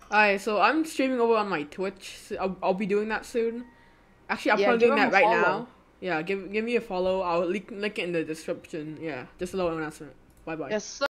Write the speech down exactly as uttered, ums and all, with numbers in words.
Alright, so I'm streaming over on my Twitch. So I'll, I'll be doing that soon. Actually, I'm Yeah, probably give doing him that a right follow. now. Yeah, give give me a follow. I'll link, link it in the description. Yeah, just a little announcement. Bye bye. Yes,